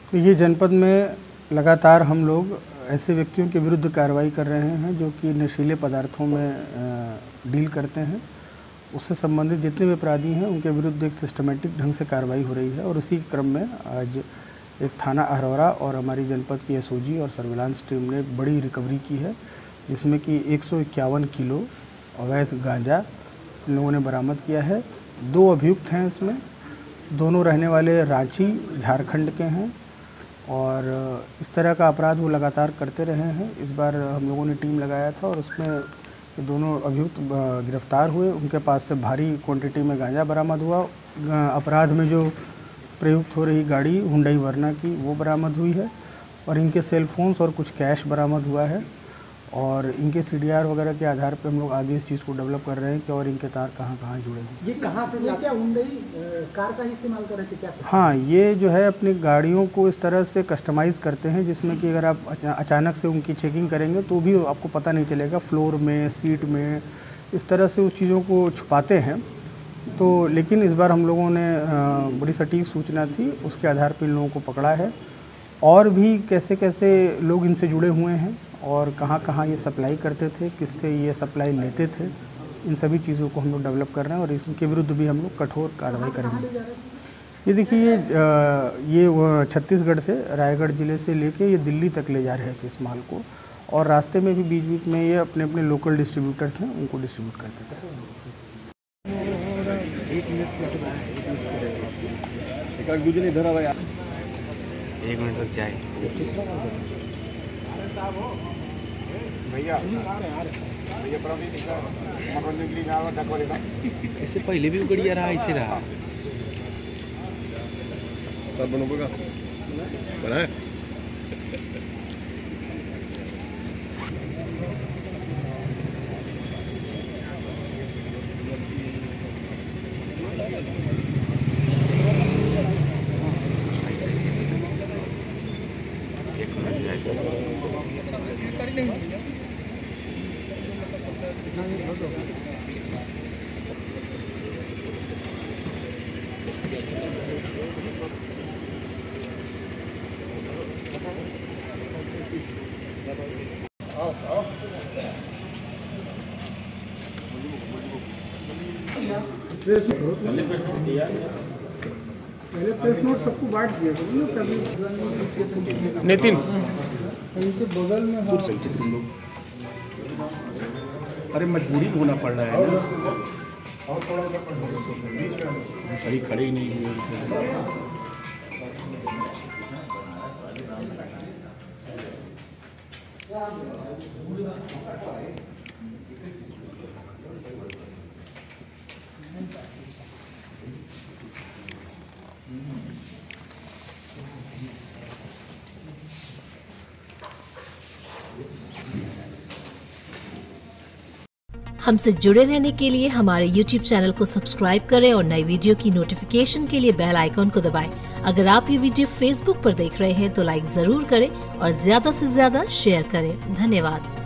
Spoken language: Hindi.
तो ये जनपद में लगातार हम लोग ऐसे व्यक्तियों के विरुद्ध कार्रवाई कर रहे हैं जो कि नशीले पदार्थों में डील करते हैं। उससे संबंधित जितने भी अपराधी हैं उनके विरुद्ध एक सिस्टमेटिक ढंग से कार्रवाई हो रही है और उसी क्रम में आज एक थाना अहरौरा और हमारी जनपद की एसओजी और सर्विलांस टीम ने एक बड़ी रिकवरी की है, जिसमें कि 151 किलो अवैध गांजा इन लोगों ने बरामद किया है। 2 अभियुक्त हैं इसमें, दोनों रहने वाले रांची झारखंड के हैं और इस तरह का अपराध वो लगातार करते रहे हैं। इस बार हम लोगों ने टीम लगाया था और उसमें दोनों अभियुक्त गिरफ्तार हुए। उनके पास से भारी क्वांटिटी में गांजा बरामद हुआ। अपराध में जो प्रयुक्त हो रही गाड़ी हुंडई वर्ना की वो बरामद हुई है और इनके सेल फोन्स और कुछ कैश बरामद हुआ है और इनके सीडीआर वगैरह के आधार पर हम लोग आगे इस चीज़ को डेवलप कर रहे हैं कि और इनके तार कहाँ कहाँ जुड़े हैं। ये कहाँ से क्या हुंडई कार का इस्तेमाल कर रहे थे क्या? हाँ, ये जो है अपनी गाड़ियों को इस तरह से कस्टमाइज़ करते हैं जिसमें कि अगर आप अचानक से उनकी चेकिंग करेंगे तो भी आपको पता नहीं चलेगा। फ्लोर में, सीट में इस तरह से उस चीज़ों को छुपाते हैं। तो लेकिन इस बार हम लोगों ने बड़ी सटीक सूचना थी, उसके आधार पर इन लोगों को पकड़ा है और भी कैसे कैसे लोग इनसे जुड़े हुए हैं और कहाँ कहाँ ये सप्लाई करते थे, किससे ये सप्लाई लेते थे, इन सभी चीज़ों को हम लोग डेवलप कर रहे हैं और इसके विरुद्ध भी हम लोग कठोर कार्रवाई करेंगे। ये देखिए ये छत्तीसगढ़ से, रायगढ़ ज़िले से लेके ये दिल्ली तक ले जा रहे थे इस माल को और रास्ते में भी बीच बीच में ये अपने अपने लोकल डिस्ट्रीब्यूटर्स हैं उनको डिस्ट्रीब्यूट करते थे। एक मिनट रुक जाए इससे पहले भी उगड़िया रहा, ऐसे रहा तब बनोगा बना पहले प्रेस नोट सबको बांट दिया कभी नितिन इनके बगल में। अरे मजबूरी में होना पड़ रहा है सही खड़े ही नहीं हुए। हमसे जुड़े रहने के लिए हमारे YouTube चैनल को सब्सक्राइब करें और नई वीडियो की नोटिफिकेशन के लिए बेल आइकॉन को दबाएं। अगर आप ये वीडियो Facebook पर देख रहे हैं तो लाइक जरूर करें और ज्यादा से ज्यादा शेयर करें। धन्यवाद।